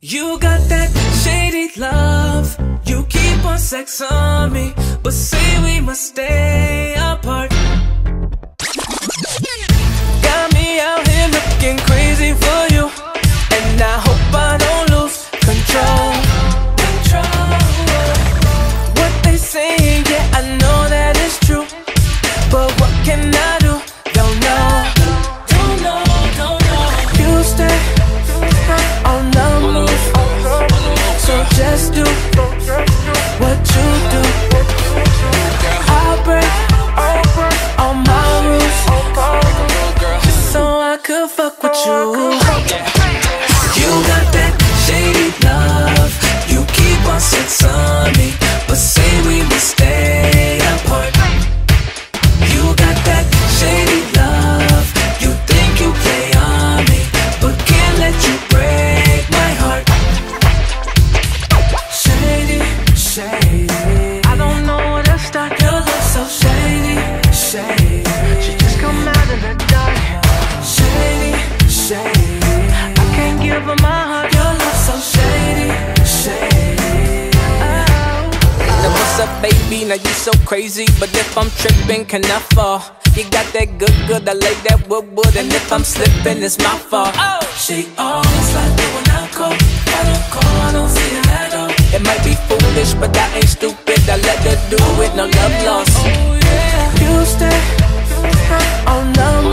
You got that shady love. You keep on sex on me, but say we must stay apart. Got me out here looking crazy for you, and I hope I don't lose control. What they saying, yeah, I know that it's true, but what can I do? Don't know. You stay on the move, so just do what you do. I'll break all my rules, just so I could fuck with you. You got that shady love. You keep on sex on me, but say we must stay apart. You got that shady love. You think you play on me, but can't let you break my heart. Shady, shady, I don't know where to start. Your love so shady, shady. She just come out of the dark. Shady, shady, I can't give her my heart. Your love so shady, shady. Now what's up, baby? Now you so crazy, but if I'm tripping, can I fall? You got that good, I like that wood, and if I'm slipping, it's my fault. Oh, she always like it when I call. I don't call, I don't see her at all. It might be foolish, but I ain't stupid. I let her do it, no love lost. Oh yeah, you stay on the